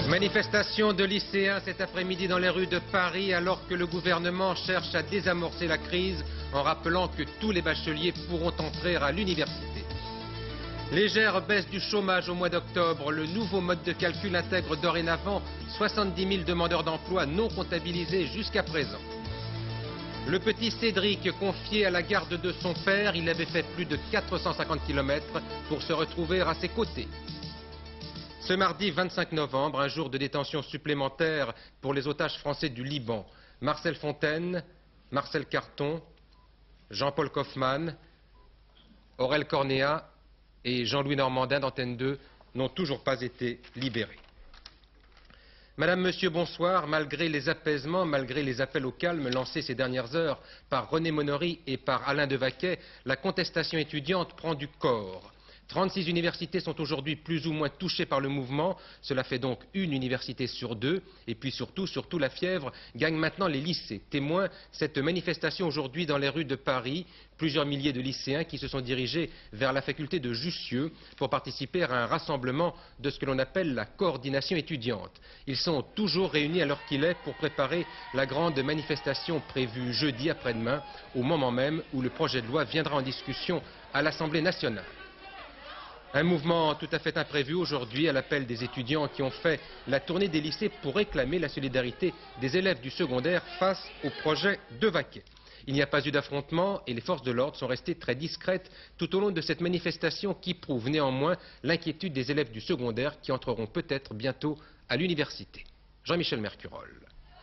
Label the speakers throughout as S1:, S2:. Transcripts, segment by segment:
S1: Manifestation de lycéens cet après-midi dans les rues de Paris alors que le gouvernement cherche à désamorcer la crise en rappelant que tous les bacheliers pourront entrer à l'université. Légère baisse du chômage au mois d'octobre, le nouveau mode de calcul intègre dorénavant 70 000 demandeurs d'emploi non comptabilisés jusqu'à présent. Le petit Cédric, confié à la garde de son père, il avait fait plus de 450 km pour se retrouver à ses côtés. Ce mardi 25 novembre, un jour de détention supplémentaire pour les otages français du Liban. Marcel Fontaine, Marcel Carton, Jean-Paul Kaufmann, Aurel Cornéa et Jean-Louis Normandin d'Antenne 2 n'ont toujours pas été libérés. Madame, Monsieur, bonsoir. Malgré les apaisements, malgré les appels au calme lancés ces dernières heures par René Monory et par Alain Devaquet, la contestation étudiante prend du corps. 36 universités sont aujourd'hui plus ou moins touchées par le mouvement. Cela fait donc une université sur deux. Et puis surtout, la fièvre gagne maintenant les lycées. Témoin, cette manifestation aujourd'hui dans les rues de Paris. Plusieurs milliers de lycéens qui se sont dirigés vers la faculté de Jussieu pour participer à un rassemblement de ce que l'on appelle la coordination étudiante. Ils sont toujours réunis à l'heure qu'il est pour préparer la grande manifestation prévue jeudi après-demain, au moment même où le projet de loi viendra en discussion à l'Assemblée nationale. Un mouvement tout à fait imprévu aujourd'hui à l'appel des étudiants qui ont fait la tournée des lycées pour réclamer la solidarité des élèves du secondaire face au projet Devaquet. Il n'y a pas eu d'affrontement et les forces de l'ordre sont restées très discrètes tout au long de cette manifestation qui prouve néanmoins l'inquiétude des élèves du secondaire qui entreront peut-être bientôt à l'université. Jean-Michel Mercurol.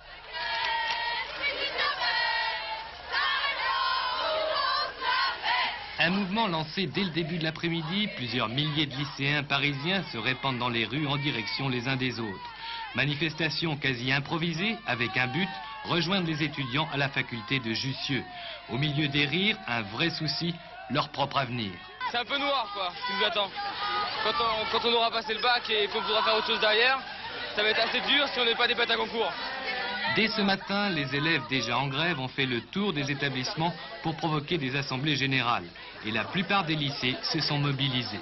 S2: Un mouvement lancé dès le début de l'après-midi, plusieurs milliers de lycéens parisiens se répandent dans les rues en direction les uns des autres. Manifestation quasi improvisée avec un but, rejoindre les étudiants à la faculté de Jussieu. Au milieu des rires, un vrai souci, leur propre avenir.
S3: C'est un peu noir quoi, ce qui nous attend. Quand on aura passé le bac et qu'on pourra faire autre chose derrière, ça va être assez dur si on n'est pas des bêtes à concours.
S2: Dès ce matin, les élèves déjà en grève ont fait le tour des établissements pour provoquer des assemblées générales. Et la plupart des lycées se sont mobilisés.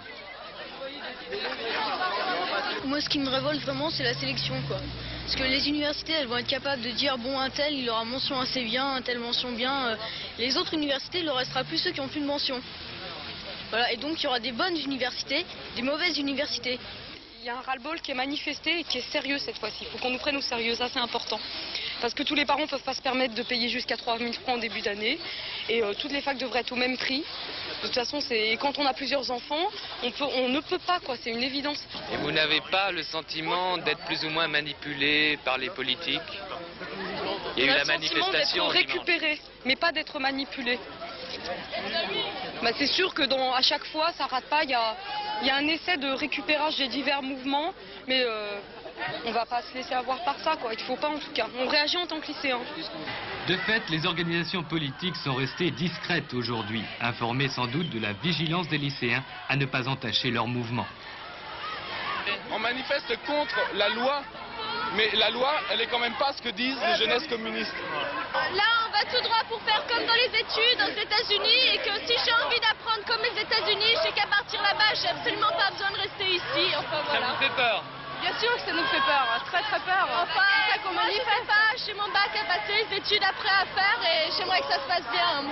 S4: Moi, ce qui me révolte vraiment, c'est la sélection, quoi. Parce que les universités, elles vont être capables de dire, bon, un tel, il aura mention assez bien, un tel mention bien. Les autres universités, il leur restera plus ceux qui n'ont plus de mention. Voilà, et donc il y aura des bonnes universités, des mauvaises universités.
S5: Il y a un ras-le-bol qui est manifesté et qui est sérieux cette fois-ci. Il faut qu'on nous prenne au sérieux, ça c'est important. Parce que tous les parents ne peuvent pas se permettre de payer jusqu'à 3 000 francs en début d'année. Et toutes les facs devraient être au même prix. De toute façon, quand on a plusieurs enfants, on ne peut pas, quoi, c'est une évidence.
S6: Et vous n'avez pas le sentiment d'être plus ou moins manipulé par les politiques? Il y a eu la manifestation.
S5: On a le sentiment d'être récupéré, mais pas d'être manipulé. Bah, c'est sûr que à chaque fois, ça rate pas. Il y a un essai de récupérage des divers mouvements, mais on va pas se laisser avoir par ça, quoi. Il faut pas en tout cas. On réagit en tant que lycéen.
S2: De fait, les organisations politiques sont restées discrètes aujourd'hui, informées sans doute de la vigilance des lycéens à ne pas entacher leur mouvement.
S7: On manifeste contre la loi, mais la loi, elle est quand même pas ce que disent les jeunesses communistes.
S8: Là, on va tout droit pour faire comme dans les études aux États-Unis et que si j'ai envie d'apprendre comme les États-Unis, je sais qu'à partir là-bas, j'ai absolument pas besoin de rester ici. Enfin voilà.
S3: Ça vous fait peur?
S8: Bien sûr que ça nous fait peur, très très peur. Enfin, moi je sais pas, j'ai mon bac à passer, les études après à faire et j'aimerais que ça se passe bien.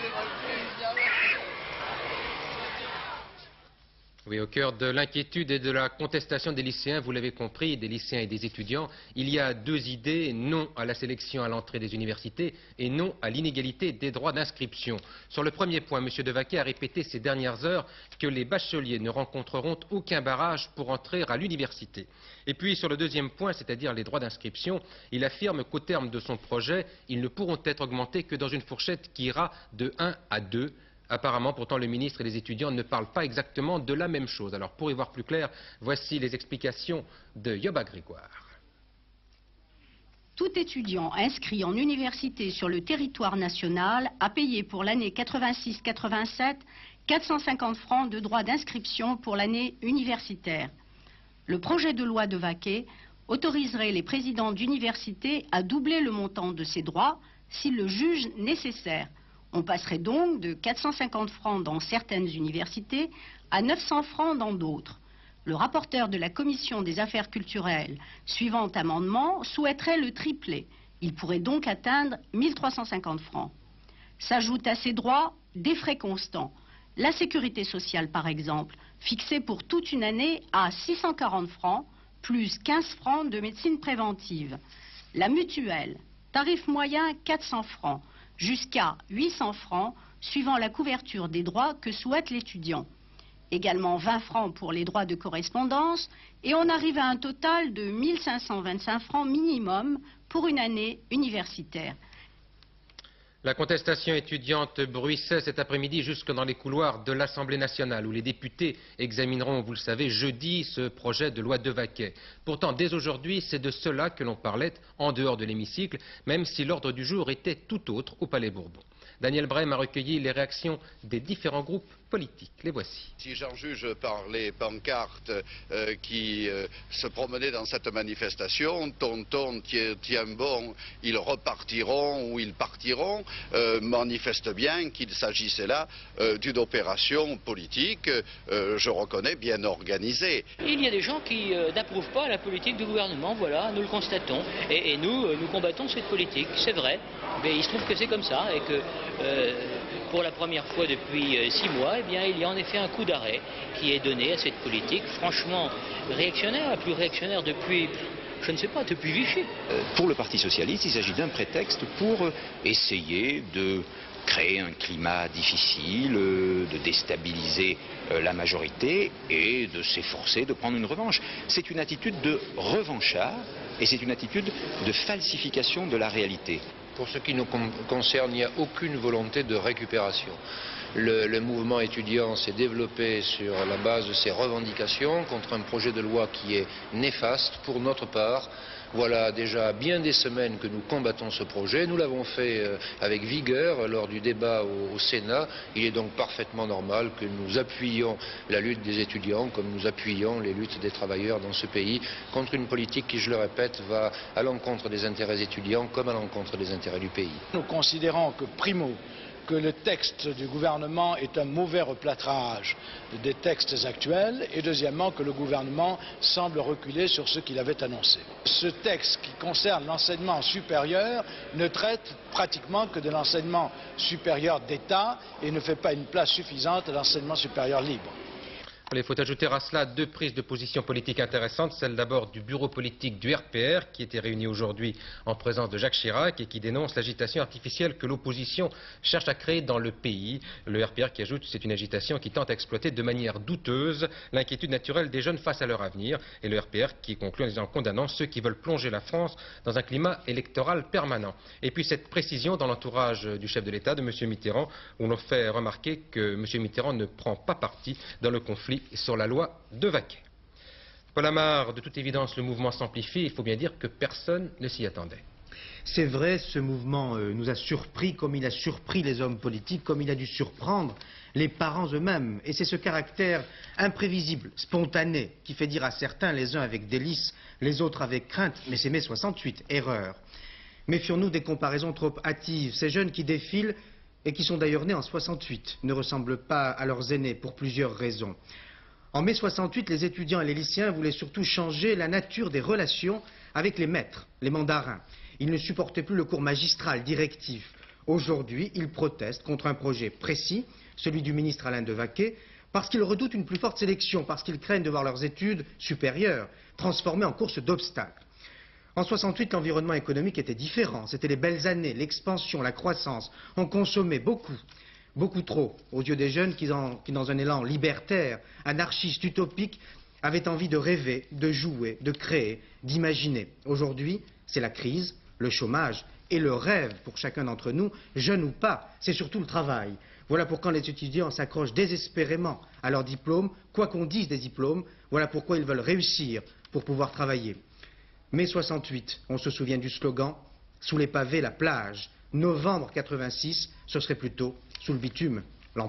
S1: Oui, au cœur de l'inquiétude et de la contestation des lycéens, vous l'avez compris, des lycéens et des étudiants, il y a deux idées, non à la sélection à l'entrée des universités et non à l'inégalité des droits d'inscription. Sur le premier point, M. Devaquet a répété ces dernières heures que les bacheliers ne rencontreront aucun barrage pour entrer à l'université. Et puis sur le deuxième point, c'est-à-dire les droits d'inscription, il affirme qu'au terme de son projet, ils ne pourront être augmentés que dans une fourchette qui ira de 1 à 2. Apparemment, pourtant, le ministre et les étudiants ne parlent pas exactement de la même chose. Alors, pour y voir plus clair, voici les explications de Yoba Grégoire.
S9: Tout étudiant inscrit en université sur le territoire national a payé pour l'année 86-87 450 francs de droits d'inscription pour l'année universitaire. Le projet de loi Devaquet autoriserait les présidents d'université à doubler le montant de ces droits s'ils le jugent nécessaire. On passerait donc de 450 francs dans certaines universités à 900 francs dans d'autres. Le rapporteur de la Commission des affaires culturelles, suivant amendement, souhaiterait le tripler. Il pourrait donc atteindre 1 350 francs. S'ajoutent à ces droits des frais constants. La sécurité sociale, par exemple, fixée pour toute une année à 640 francs, plus 15 francs de médecine préventive. La mutuelle, tarif moyen 400 francs, jusqu'à 800 francs, suivant la couverture des droits que souhaite l'étudiant. Également 20 francs pour les droits de correspondance, et on arrive à un total de 1 525 francs minimum pour une année universitaire.
S1: La contestation étudiante bruissait cet après-midi jusque dans les couloirs de l'Assemblée nationale, où les députés examineront, vous le savez, jeudi ce projet de loi Devaquet. Pourtant, dès aujourd'hui, c'est de cela que l'on parlait en dehors de l'hémicycle, même si l'ordre du jour était tout autre au Palais Bourbon. Daniel Brem a recueilli les réactions des différents groupes politiques. Les voici.
S10: Si j'en juge par les pancartes qui se promenaient dans cette manifestation, tonton tient bon, ils repartiront ou ils partiront, manifeste bien qu'il s'agissait là d'une opération politique, je reconnais, bien organisée.
S11: Il y a des gens qui n'approuvent pas la politique du gouvernement, voilà, nous le constatons. Et nous combattons cette politique, c'est vrai. Mais il se trouve que c'est comme ça et que pour la première fois depuis 6 mois, eh bien, il y a en effet un coup d'arrêt qui est donné à cette politique, franchement réactionnaire, la plus réactionnaire depuis, je ne sais pas, depuis Vichy.
S12: Pour le Parti socialiste, il s'agit d'un prétexte pour essayer de créer un climat difficile, de déstabiliser la majorité et de s'efforcer de prendre une revanche. C'est une attitude de revanchard et c'est une attitude de falsification de la réalité.
S13: Pour ce qui nous concerne, il n'y a aucune volonté de récupération. Le mouvement étudiant s'est développé sur la base de ses revendications contre un projet de loi qui est néfaste pour notre part. Voilà déjà bien des semaines que nous combattons ce projet. Nous l'avons fait avec vigueur lors du débat au Sénat. Il est donc parfaitement normal que nous appuyions la lutte des étudiants comme nous appuyons les luttes des travailleurs dans ce pays contre une politique qui, je le répète, va à l'encontre des intérêts étudiants comme à l'encontre des intérêts du pays.
S14: Nous considérons que, primo, que le texte du gouvernement est un mauvais replâtrage des textes actuels et deuxièmement que le gouvernement semble reculer sur ce qu'il avait annoncé. Ce texte qui concerne l'enseignement supérieur ne traite pratiquement que de l'enseignement supérieur d'État et ne fait pas une place suffisante à l'enseignement supérieur libre.
S1: Il faut ajouter à cela 2 prises de position politiques intéressantes. Celle d'abord du bureau politique du RPR qui était réuni aujourd'hui en présence de Jacques Chirac et qui dénonce l'agitation artificielle que l'opposition cherche à créer dans le pays. Le RPR qui ajoute que c'est une agitation qui tente à exploiter de manière douteuse l'inquiétude naturelle des jeunes face à leur avenir. Et le RPR qui conclut en condamnant ceux qui veulent plonger la France dans un climat électoral permanent. Et puis cette précision dans l'entourage du chef de l'État, de M. Mitterrand, où l'on fait remarquer que M. Mitterrand ne prend pas parti dans le conflit sur la loi Devaquet. Paul Amar, de toute évidence, le mouvement s'amplifie. Il faut bien dire que personne ne s'y attendait.
S15: C'est vrai, ce mouvement nous a surpris comme il a surpris les hommes politiques, comme il a dû surprendre les parents eux-mêmes. Et c'est ce caractère imprévisible, spontané, qui fait dire à certains, les uns avec délice, les autres avec crainte, mais c'est mai 68, erreur. Méfions-nous des comparaisons trop hâtives. Ces jeunes qui défilent et qui sont d'ailleurs nés en 68 ne ressemblent pas à leurs aînés pour plusieurs raisons. En mai 68, les étudiants et les lycéens voulaient surtout changer la nature des relations avec les maîtres, les mandarins. Ils ne supportaient plus le cours magistral, directif. Aujourd'hui, ils protestent contre un projet précis, celui du ministre Alain Devaquet, parce qu'ils redoutent une plus forte sélection, parce qu'ils craignent de voir leurs études supérieures transformées en course d'obstacles. En 68, l'environnement économique était différent. C'était les belles années, l'expansion, la croissance. On consommait beaucoup, beaucoup trop, aux yeux des jeunes qui, dans un élan libertaire, anarchiste, utopique, avaient envie de rêver, de jouer, de créer, d'imaginer. Aujourd'hui, c'est la crise, le chômage et le rêve pour chacun d'entre nous, jeune ou pas, c'est surtout le travail. Voilà pourquoi les étudiants s'accrochent désespérément à leur diplôme, quoi qu'on dise des diplômes, voilà pourquoi ils veulent réussir pour pouvoir travailler. Mai 68, on se souvient du slogan « Sous les pavés, la plage ». Novembre 86, ce serait plutôt « Sous le bitume, l'emploi ».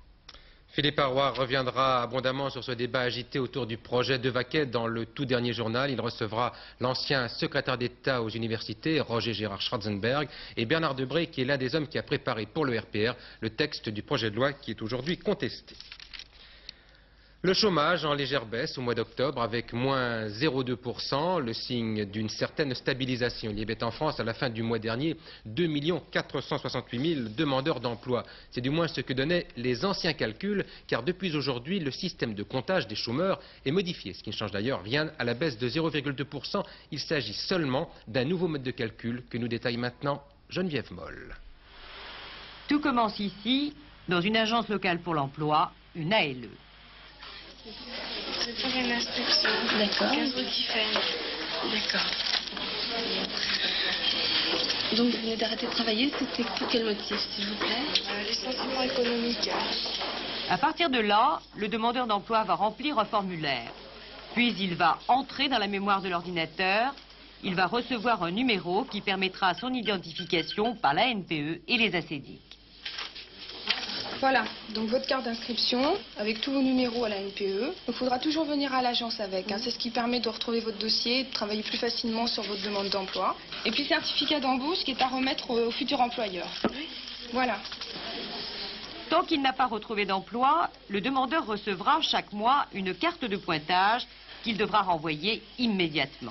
S1: Philippe Arroy reviendra abondamment sur ce débat agité autour du projet Devaquet dans le tout dernier journal. Il recevra l'ancien secrétaire d'État aux universités, Roger Gérard Schwarzenberg, et Bernard Debré, qui est l'un des hommes qui a préparé pour le RPR le texte du projet de loi qui est aujourd'hui contesté. Le chômage en légère baisse au mois d'octobre avec moins 0,2%, le signe d'une certaine stabilisation. Il y avait en France à la fin du mois dernier 2 468 000 demandeurs d'emploi. C'est du moins ce que donnaient les anciens calculs, car depuis aujourd'hui, le système de comptage des chômeurs est modifié, ce qui ne change d'ailleurs rien à la baisse de 0,2%. Il s'agit seulement d'un nouveau mode de calcul que nous détaille maintenant Geneviève Moll.
S16: Tout commence ici, dans une agence locale pour l'emploi, une ALE.
S4: C'est pour une instruction. D'accord. D'accord. Donc vous venez d'arrêter de travailler, c'était pour quel motif, s'il vous plaît? Licenciement économique.
S16: À partir de là, le demandeur d'emploi va remplir un formulaire. Puis il va entrer dans la mémoire de l'ordinateur. Il va recevoir un numéro qui permettra son identification par la NPE et les ACEDIC.
S5: Voilà, donc votre carte d'inscription avec tous vos numéros à la NPE. Il faudra toujours venir à l'agence avec. C'est ce qui permet de retrouver votre dossier et de travailler plus facilement sur votre demande d'emploi. Et puis certificat d'embauche qui est à remettre au futur employeur. Voilà.
S16: Tant qu'il n'a pas retrouvé d'emploi, le demandeur recevra chaque mois une carte de pointage qu'il devra renvoyer immédiatement.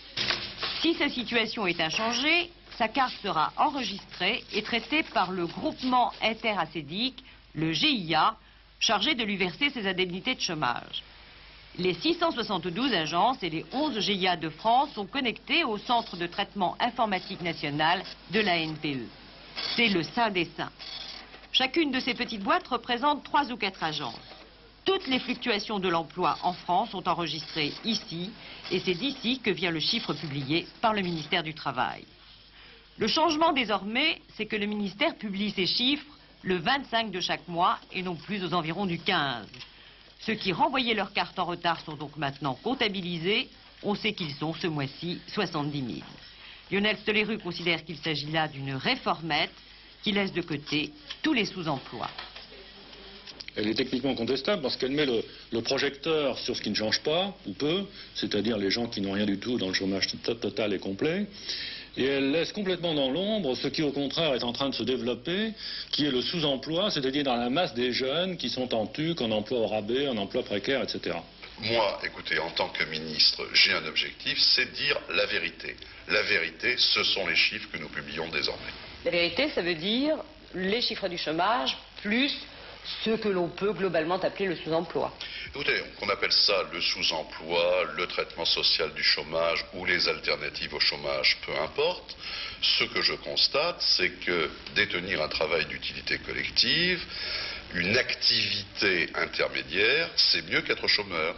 S16: Si sa situation est inchangée, sa carte sera enregistrée et traitée par le groupement interacédique, le GIA, chargé de lui verser ses indemnités de chômage. Les 672 agences et les 11 GIA de France sont connectés au centre de traitement informatique national de la NPE. C'est le Saint des Saints. Chacune de ces petites boîtes représente 3 ou 4 agences. Toutes les fluctuations de l'emploi en France sont enregistrées ici, et c'est d'ici que vient le chiffre publié par le ministère du Travail. Le changement désormais, c'est que le ministère publie ses chiffres le 25 de chaque mois et non plus aux environs du 15. Ceux qui renvoyaient leurs cartes en retard sont donc maintenant comptabilisés. On sait qu'ils sont ce mois-ci 70 000. Lionel Stoléru considère qu'il s'agit là d'une réformette qui laisse de côté tous les sous-emplois.
S17: Elle est techniquement contestable parce qu'elle met le projecteur sur ce qui ne change pas, ou peu, c'est-à-dire les gens qui n'ont rien du tout dans le chômage total et complet. Et elle laisse complètement dans l'ombre ce qui, au contraire, est en train de se développer, qui est le sous-emploi, c'est-à-dire dans la masse des jeunes qui sont en TUC, en emploi au rabais, en emploi précaire, etc.
S10: Moi, écoutez, en tant que ministre, j'ai un objectif, c'est de dire la vérité. La vérité, ce sont les chiffres que nous publions désormais.
S16: La vérité, ça veut dire les chiffres du chômage plus ce que l'on peut globalement appeler le sous-emploi.
S10: Écoutez, on appelle ça le sous-emploi, le traitement social du chômage ou les alternatives au chômage, peu importe. Ce que je constate, c'est que détenir un travail d'utilité collective, une activité intermédiaire, c'est mieux qu'être chômeur.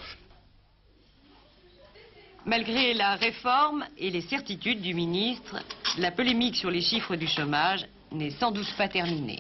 S16: Malgré la réforme et les certitudes du ministre, la polémique sur les chiffres du chômage n'est sans doute pas terminée.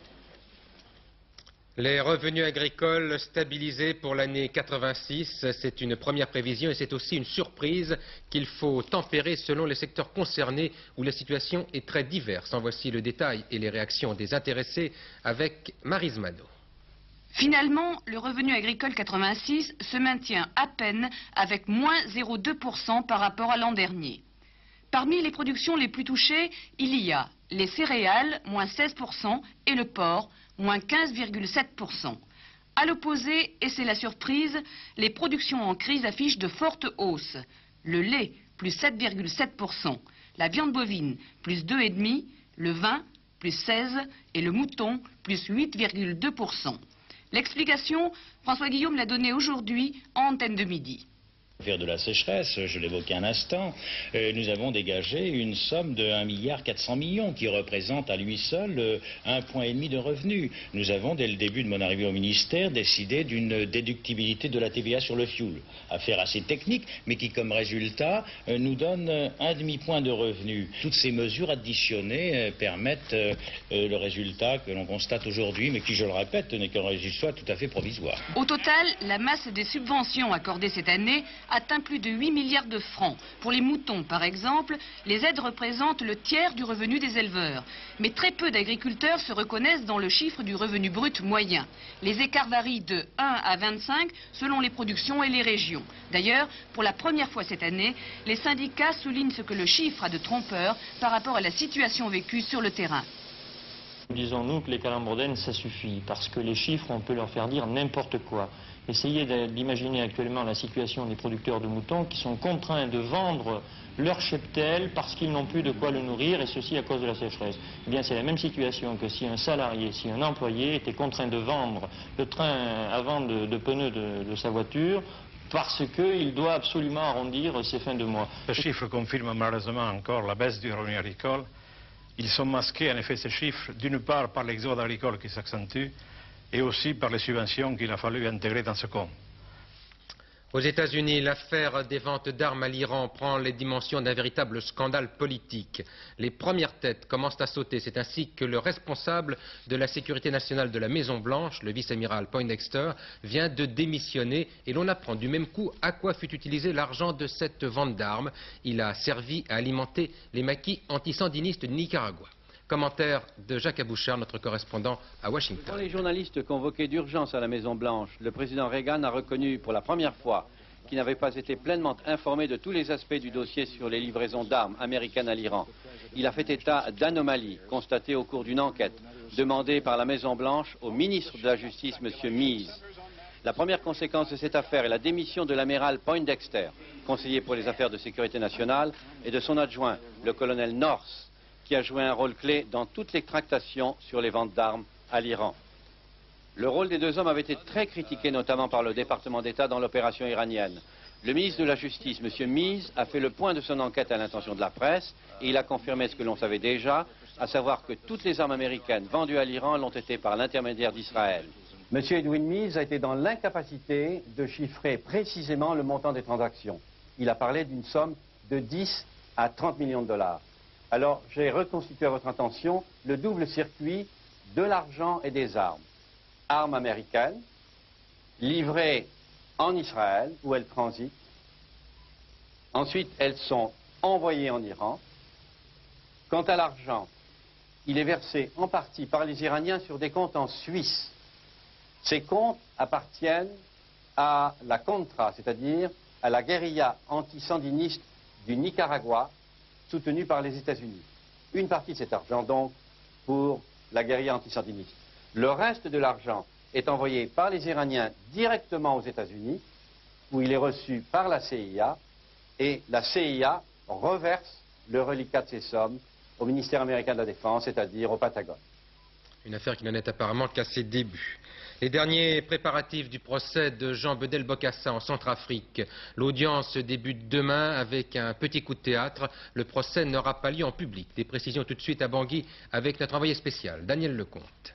S1: Les revenus agricoles stabilisés pour l'année 86, c'est une première prévision et c'est aussi une surprise qu'il faut tempérer selon les secteurs concernés où la situation est très diverse. En voici le détail et les réactions des intéressés avec Maryse Mano.
S18: Finalement, le revenu agricole 86 se maintient à peine avec moins 0,2% par rapport à l'an dernier. Parmi les productions les plus touchées, il y a les céréales, moins 16%, et le porc, moins 15,7%. À l'opposé, et c'est la surprise, les productions en crise affichent de fortes hausses. Le lait, plus 7,7%, la viande bovine, plus 2,5%, le vin, plus 16%, et le mouton, plus 8,2%. L'explication, François Guillaume l'a donnée aujourd'hui en antenne de midi.
S19: Faire de la sécheresse, je l'évoquais un instant, nous avons dégagé une somme de 1,4 milliard qui représente à lui seul 1,5 point de revenus. Nous avons, dès le début de mon arrivée au ministère, décidé d'une déductibilité de la TVA sur le fioul. Affaire assez technique, mais qui, comme résultat, nous donne 1,5 point de revenus. Toutes ces mesures additionnées permettent le résultat que l'on constate aujourd'hui, mais qui, je le répète, n'est qu'un résultat tout à fait provisoire.
S18: Au total, la masse des subventions accordées cette année atteint plus de 8 milliards de francs. Pour les moutons, par exemple, les aides représentent le tiers du revenu des éleveurs. Mais très peu d'agriculteurs se reconnaissent dans le chiffre du revenu brut moyen. Les écarts varient de 1 à 25 selon les productions et les régions. D'ailleurs, pour la première fois cette année, les syndicats soulignent ce que le chiffre a de trompeur par rapport à la situation vécue sur le terrain.
S20: Disons-nous que les calembourdaines, ça suffit, parce que les chiffres, on peut leur faire dire n'importe quoi. Essayez d'imaginer actuellement la situation des producteurs de moutons qui sont contraints de vendre leur cheptel parce qu'ils n'ont plus de quoi le nourrir, et ceci à cause de la sécheresse. Eh bien, c'est la même situation que si un salarié, si un employé était contraint de vendre le train à vendre de pneus de sa voiture parce qu'il doit absolument arrondir ses fins de mois.
S21: Ce chiffre confirme malheureusement encore la baisse du revenu agricole. Ils sont masqués, en effet, ces chiffres, d'une part par l'exode agricole qui s'accentue, et aussi par les subventions qu'il a fallu intégrer dans ce compte.
S1: Aux États-Unis, l'affaire des ventes d'armes à l'Iran prend les dimensions d'un véritable scandale politique. Les premières têtes commencent à sauter. C'est ainsi que le responsable de la sécurité nationale de la Maison-Blanche, le vice-amiral Poindexter, vient de démissionner et l'on apprend du même coup à quoi fut utilisé l'argent de cette vente d'armes. Il a servi à alimenter les maquis antisandinistes du Nicaragua. Commentaire de Jacques Abouchard, notre correspondant à Washington.
S22: Pour les journalistes convoqués d'urgence à la Maison-Blanche, le président Reagan a reconnu pour la première fois qu'il n'avait pas été pleinement informé de tous les aspects du dossier sur les livraisons d'armes américaines à l'Iran. Il a fait état d'anomalies constatées au cours d'une enquête demandée par la Maison-Blanche au ministre de la Justice, M. Meese. La première conséquence de cette affaire est la démission de l'amiral Poindexter, conseiller pour les affaires de sécurité nationale, et de son adjoint, le colonel North, qui a joué un rôle clé dans toutes les tractations sur les ventes d'armes à l'Iran. Le rôle des deux hommes avait été très critiqué, notamment par le département d'État dans l'opération iranienne. Le ministre de la Justice, M. Meese, a fait le point de son enquête à l'intention de la presse et il a confirmé ce que l'on savait déjà, à savoir que toutes les armes américaines vendues à l'Iran l'ont été par l'intermédiaire d'Israël. M. Edwin Meese a été dans l'incapacité de chiffrer précisément le montant des transactions. Il a parlé d'une somme de 10 à 30 millions de dollars. Alors, j'ai reconstitué à votre attention le double circuit de l'argent et des armes. Armes américaines, livrées en Israël, où elles transitent. Ensuite, elles sont envoyées en Iran. Quant à l'argent, il est versé en partie par les Iraniens sur des comptes en Suisse. Ces comptes appartiennent à la Contra, c'est-à-dire à la guérilla antisandiniste du Nicaragua, soutenue par les États-Unis. Une partie de cet argent, donc, pour la guérilla antisandiniste. Le reste de l'argent est envoyé par les Iraniens directement aux États-Unis, où il est reçu par la CIA, et la CIA reverse le reliquat de ces sommes au ministère américain de la Défense, c'est-à-dire au Pentagone.
S1: Une affaire qui n'en est apparemment qu'à ses débuts. Les derniers préparatifs du procès de Jean Bedel Bokassa en Centrafrique. L'audience débute demain avec un petit coup de théâtre. Le procès n'aura pas lieu en public. Des précisions tout de suite à Bangui avec notre envoyé spécial, Daniel Lecomte.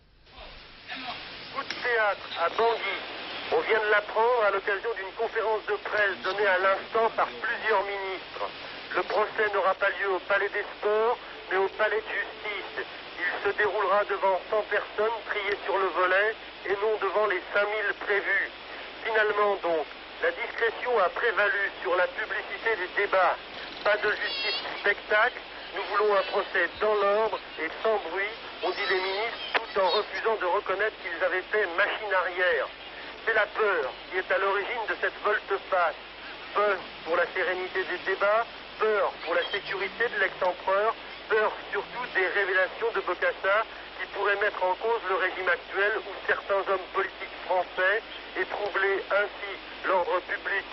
S23: Coup de théâtre à Bangui. On vient de l'apprendre à l'occasion d'une conférence de presse donnée à l'instant par plusieurs ministres. Le procès n'aura pas lieu au Palais des Sports, mais au Palais de Justice. Il se déroulera devant 100 personnes triées sur le volet et non devant les 5000 prévus. Finalement donc, la discrétion a prévalu sur la publicité des débats. Pas de justice spectacle, nous voulons un procès dans l'ordre et sans bruit, ont dit les ministres, tout en refusant de reconnaître qu'ils avaient fait machine arrière. C'est la peur qui est à l'origine de cette volte-face. Peur pour la sérénité des débats, peur pour la sécurité de l'ex-empereur, peur surtout des révélations de Bokassa qui pourraient mettre en cause le régime actuel où certains hommes politiques français et troubler ainsi l'ordre public.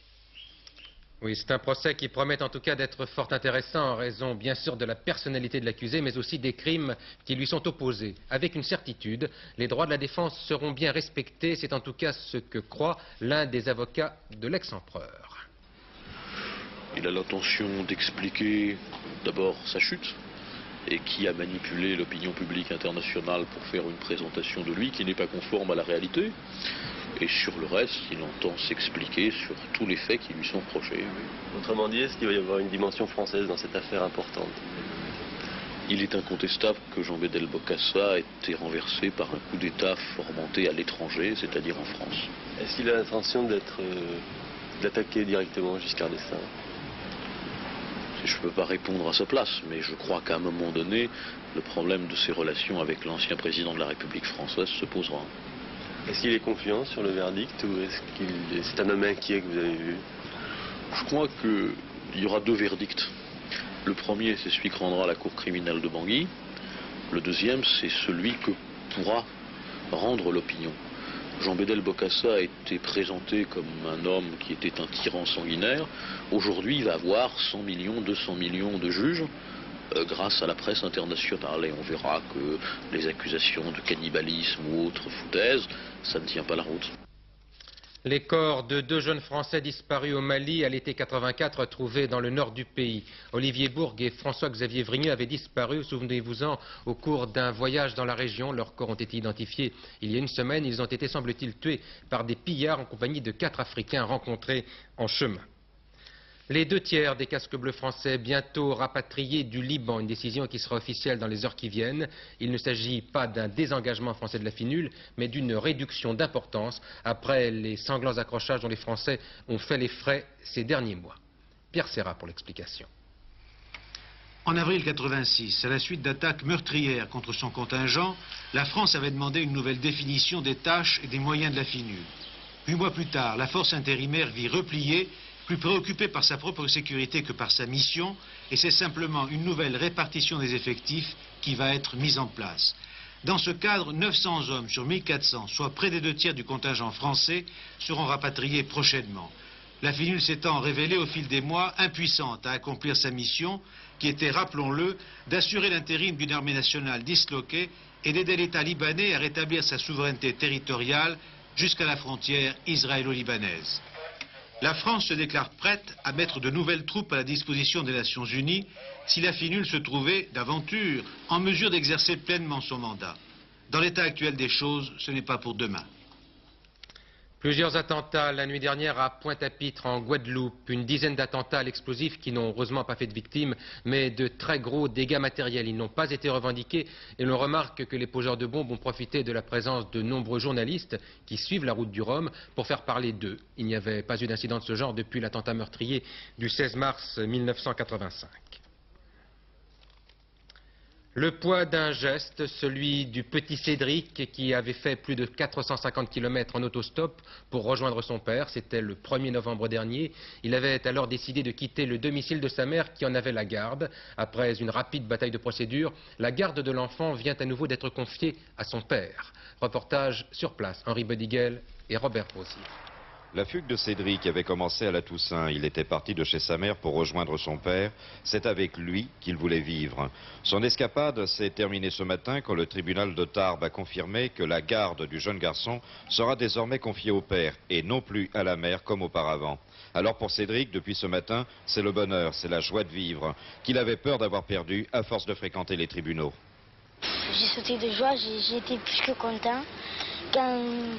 S1: Oui, c'est un procès qui promet en tout cas d'être fort intéressant en raison bien sûr de la personnalité de l'accusé, mais aussi des crimes qui lui sont opposés. Avec une certitude, les droits de la défense seront bien respectés, c'est en tout cas ce que croit l'un des avocats de l'ex-empereur.
S24: Il a l'intention d'expliquer d'abord sa chute et qui a manipulé l'opinion publique internationale pour faire une présentation de lui qui n'est pas conforme à la réalité. Et sur le reste, il entend s'expliquer sur tous les faits qui lui sont reprochés.
S25: Autrement dit, est-ce qu'il va y avoir une dimension française dans cette affaire importante?
S24: Il est incontestable que Jean Bedel Bokassa a été renversé par un coup d'État fomenté à l'étranger, c'est-à-dire en France.
S25: Est-ce qu'il a l'intention d'attaquer directement Giscard d'Estaing?
S24: Je ne peux pas répondre à sa place, mais je crois qu'à un moment donné, le problème de ses relations avec l'ancien président de la République française se posera.
S25: Est-ce qu'il est confiant sur le verdict ou est-ce qu'il c'est un homme inquiet que vous avez vu?
S24: Je crois qu'il y aura deux verdicts. Le premier, c'est celui que rendra la Cour criminelle de Bangui. Le deuxième, c'est celui que pourra rendre l'opinion. Jean Bédel Bokassa a été présenté comme un homme qui était un tyran sanguinaire. Aujourd'hui, il va avoir 100 millions, 200 millions de juges grâce à la presse internationale. Et on verra que les accusations de cannibalisme ou autres foutaises, ça ne tient pas la route.
S1: Les corps de 2 jeunes Français disparus au Mali à l'été 84 trouvés dans le nord du pays. Olivier Bourg et François-Xavier Vrigneux avaient disparu, souvenez-vous-en, au cours d'un voyage dans la région. Leurs corps ont été identifiés il y a une semaine. Ils ont été, semble-t-il, tués par des pillards en compagnie de 4 Africains rencontrés en chemin. Les 2 tiers des casques bleus français bientôt rapatriés du Liban, une décision qui sera officielle dans les heures qui viennent. Il ne s'agit pas d'un désengagement français de la FINUL, mais d'une réduction d'importance après les sanglants accrochages dont les Français ont fait les frais ces derniers mois. Pierre Serra pour l'explication.
S2: En avril 86, à la suite d'attaques meurtrières contre son contingent, la France avait demandé une nouvelle définition des tâches et des moyens de la FINUL. 8 mois plus tard, la force intérimaire vit replier, plus préoccupée par sa propre sécurité que par sa mission, et c'est simplement une nouvelle répartition des effectifs qui va être mise en place. Dans ce cadre, 900 hommes sur 1400, soit près des 2 tiers du contingent français, seront rapatriés prochainement. La FINUL s'étant révélée au fil des mois impuissante à accomplir sa mission, qui était, rappelons-le, d'assurer l'intérim d'une armée nationale disloquée et d'aider l'État libanais à rétablir sa souveraineté territoriale jusqu'à la frontière israélo-libanaise. La France se déclare prête à mettre de nouvelles troupes à la disposition des Nations Unies si la FINUL se trouvait, d'aventure, en mesure d'exercer pleinement son mandat. Dans l'état actuel des choses, ce n'est pas pour demain.
S1: Plusieurs attentats la nuit dernière à Pointe-à-Pitre en Guadeloupe, une dizaine d'attentats à l'explosif qui n'ont heureusement pas fait de victimes, mais de très gros dégâts matériels. Ils n'ont pas été revendiqués et l'on remarque que les poseurs de bombes ont profité de la présence de nombreux journalistes qui suivent la route du Rhum pour faire parler d'eux. Il n'y avait pas eu d'incident de ce genre depuis l'attentat meurtrier du 16 mars 1985. Le poids d'un geste, celui du petit Cédric qui avait fait plus de 450 km en autostop pour rejoindre son père. C'était le 1er novembre dernier. Il avait alors décidé de quitter le domicile de sa mère qui en avait la garde. Après une rapide bataille de procédure, la garde de l'enfant vient à nouveau d'être confiée à son père. Reportage sur place, Henri Bodiguel et Robert Rosier.
S3: La fugue de Cédric avait commencé à la Toussaint. Il était parti de chez sa mère pour rejoindre son père. C'est avec lui qu'il voulait vivre. Son escapade s'est terminée ce matin quand le tribunal de Tarbes a confirmé que la garde du jeune garçon sera désormais confiée au père et non plus à la mère comme auparavant. Alors pour Cédric, depuis ce matin, c'est le bonheur, c'est la joie de vivre qu'il avait peur d'avoir perdu à force de fréquenter les tribunaux.
S6: J'ai sauté de joie, j'ai été plus que content. Quand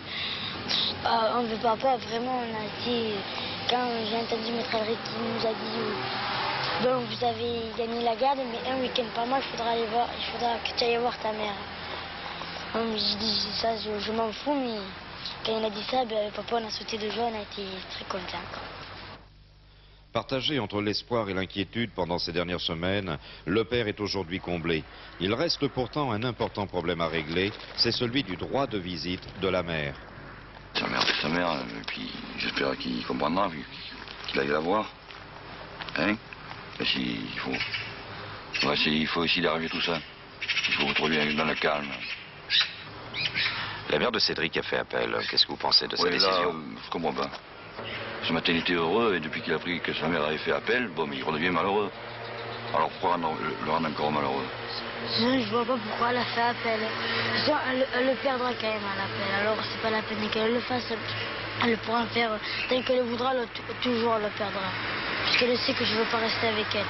S6: papa, vraiment, on a été... Quand j'ai entendu Maître Alric qui nous a dit bon, vous avez gagné la garde, mais un week-end par mois, il faudra que tu ailles voir ta mère. J'ai dit ça, je m'en fous, mais quand il a dit ça, papa, on a sauté de joie, on a été très contents.
S3: Partagé entre l'espoir et l'inquiétude pendant ces dernières semaines, le père est aujourd'hui comblé. Il reste pourtant un important problème à régler, c'est celui du droit de visite de la mère.
S7: Sa mère, et puis j'espère qu'il comprendra, qu'il aille la voir. Hein? Il faut essayer d'arriver tout ça. Il faut retrouver dans le calme.
S3: La mère de Cédric a fait appel. Qu'est-ce que vous pensez de sa décision?
S7: Là, je comprends pas. Ce matin, il était heureux, et depuis qu'il a appris que sa mère avait fait appel, bon, mais il redevient malheureux. Alors pourquoi le rendre encore malheureux?
S6: Je vois pas pourquoi elle a fait appel. Elle le perdra quand même à l'appel. Alors c'est pas la peine qu'elle le fasse. Elle pourra le faire tant qu'elle le voudra, toujours elle le perdra. Puisqu'elle sait que je veux pas rester avec elle.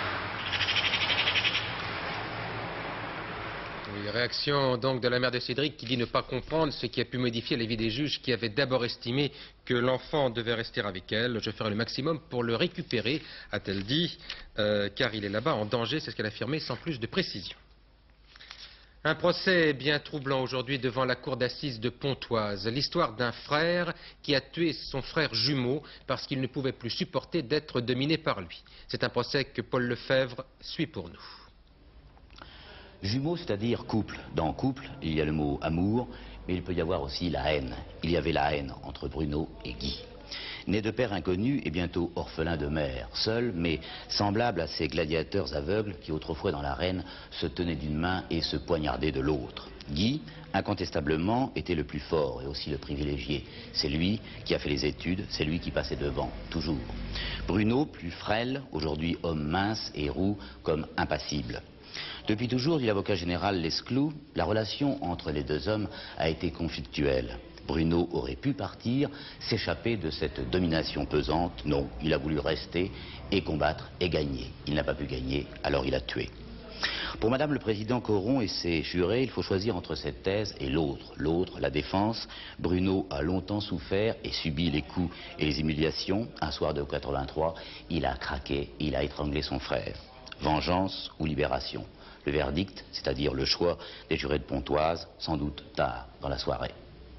S1: Oui, réaction donc de la mère de Cédric qui dit ne pas comprendre ce qui a pu modifier la vie des juges qui avaient d'abord estimé que l'enfant devait rester avec elle. Je ferai le maximum pour le récupérer, a-t-elle dit, car il est là-bas en danger, c'est ce qu'elle a affirmé sans plus de précision. Un procès bien troublant aujourd'hui devant la cour d'assises de Pontoise. L'histoire d'un frère qui a tué son frère jumeau parce qu'il ne pouvait plus supporter d'être dominé par lui. C'est un procès que Paul Lefebvre suit pour nous.
S8: Jumeaux, c'est-à-dire couple. Dans couple, il y a le mot amour, mais il peut y avoir aussi la haine. Il y avait la haine entre Bruno et Guy. Né de père inconnu et bientôt orphelin de mère, seul, mais semblable à ces gladiateurs aveugles qui autrefois dans l'arène se tenaient d'une main et se poignardaient de l'autre. Guy, incontestablement, était le plus fort et aussi le privilégié. C'est lui qui a fait les études, c'est lui qui passait devant, toujours. Bruno, plus frêle, aujourd'hui homme mince et roux comme impassible. Depuis toujours, dit l'avocat général Lesclou, la relation entre les deux hommes a été conflictuelle. Bruno aurait pu partir, s'échapper de cette domination pesante. Non, il a voulu rester et combattre et gagner. Il n'a pas pu gagner, alors il a tué. Pour Madame le Président Coron et ses jurés, il faut choisir entre cette thèse et l'autre. L'autre, la défense. Bruno a longtemps souffert et subi les coups et les humiliations. Un soir de 83, il a craqué, il a étranglé son frère. Vengeance ou libération? Le verdict, c'est-à-dire le choix des jurés de Pontoise, sans doute tard dans la soirée.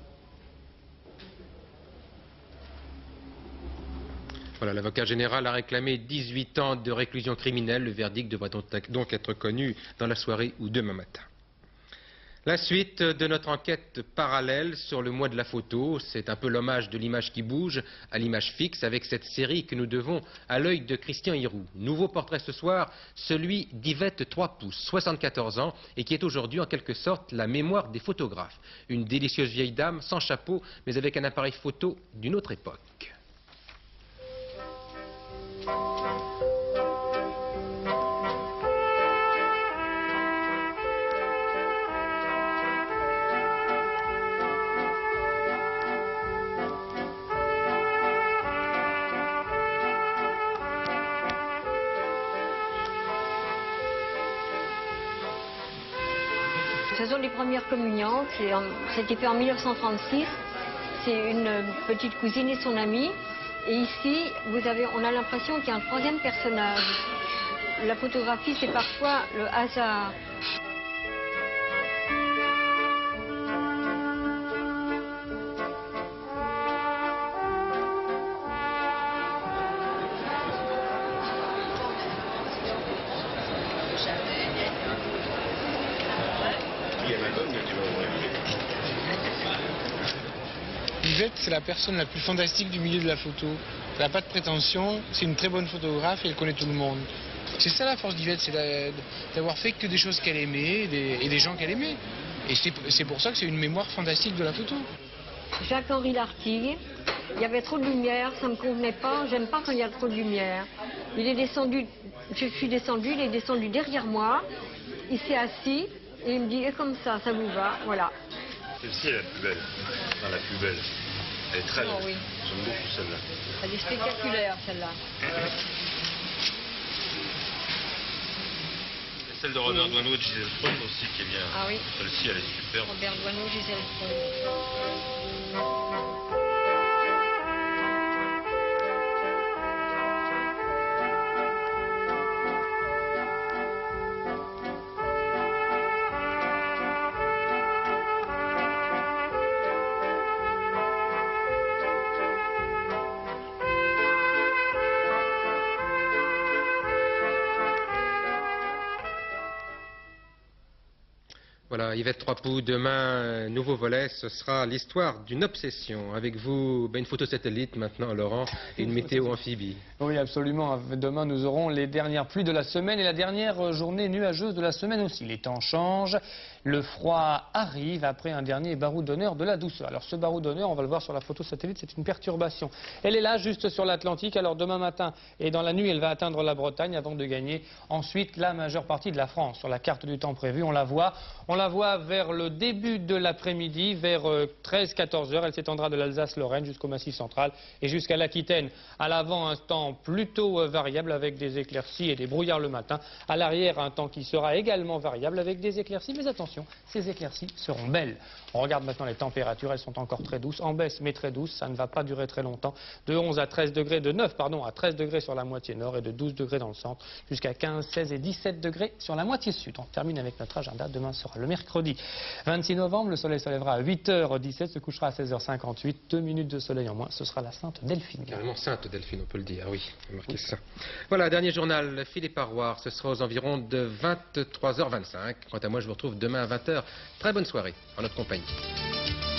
S1: Voilà, l'avocat général a réclamé 18 ans de réclusion criminelle. Le verdict devrait donc être connu dans la soirée ou demain matin. La suite de notre enquête parallèle sur le mois de la photo, c'est un peu l'hommage de l'image qui bouge à l'image fixe avec cette série que nous devons à l'œil de Christian Hiroux. Nouveau portrait ce soir, celui d'Yvette 3 pouces, 74 ans, et qui est aujourd'hui en quelque sorte la mémoire des photographes. Une délicieuse vieille dame, sans chapeau, mais avec un appareil photo d'une autre époque.
S9: Ce sont les premières communions, c'était fait en 1936. C'est une petite cousine et son amie. Et ici, on a l'impression qu'il y a un troisième personnage. La photographie, c'est parfois le hasard.
S11: Yvette, c'est la personne la plus fantastique du milieu de la photo. Elle n'a pas de prétention, c'est une très bonne photographe et elle connaît tout le monde. C'est ça la force d'Yvette, c'est d'avoir fait que des choses qu'elle aimait et des gens qu'elle aimait. Et c'est pour ça que c'est une mémoire fantastique de la photo.
S9: Jacques-Henri Lartigue, il y avait trop de lumière, ça ne me convenait pas, j'aime pas quand il y a trop de lumière. Il est descendu, je suis descendue, il est descendu derrière moi, il s'est assis et il me dit, et comme ça vous va, voilà.
S12: Celle-ci est la plus belle, enfin la plus belle. Elle est très belle.
S9: Oh, oui.
S12: J'aime beaucoup celle-là.
S9: Elle est spectaculaire celle-là.
S12: Celle de Robert Doisneau et de Gisèle Freund aussi qui est bien.
S9: Ah oui.
S12: Celle-ci elle est super.
S9: Robert Doisneau, Gisèle Freund.
S1: Voilà, Yvette 3 pouces, demain, nouveau volet, ce sera l'histoire d'une obsession. Avec vous, une photo satellite maintenant, Laurent, et une météo amphibie.
S13: Oui, absolument. Demain, nous aurons les dernières pluies de la semaine et la dernière journée nuageuse de la semaine aussi. Les temps changent, le froid arrive après un dernier barreau d'honneur de la douceur. Alors ce barreau d'honneur, on va le voir sur la photo satellite, c'est une perturbation. Elle est là, juste sur l'Atlantique. Alors demain matin et dans la nuit, elle va atteindre la Bretagne avant de gagner ensuite la majeure partie de la France. Sur la carte du temps prévue, on la voit vers le début de l'après-midi, vers 13-14 heures. Elle s'étendra de l'Alsace-Lorraine jusqu'au Massif central et jusqu'à l'Aquitaine. À l'avant, un temps plutôt variable avec des éclaircies et des brouillards le matin. À l'arrière, un temps qui sera également variable avec des éclaircies. Mais attention, ces éclaircies seront belles. On regarde maintenant les températures, elles sont encore très douces, en baisse mais très douces, ça ne va pas durer très longtemps. De 11 à 13 degrés, de 9 à 13 degrés sur la moitié nord et de 12 degrés dans le centre, jusqu'à 15, 16 et 17 degrés sur la moitié sud. On termine avec notre agenda, demain sera le mercredi 26 novembre, le soleil se lèvera à 8h17, se couchera à 16h58, 2 minutes de soleil en moins, ce sera la Sainte Delphine.
S1: Carrément Sainte Delphine, on peut le dire, oui, marquez ça. Voilà, dernier journal, Philippe Arroir, ce sera aux environs de 23h25. Quant à moi, je vous retrouve demain à 20h. Très bonne soirée en notre compagnie.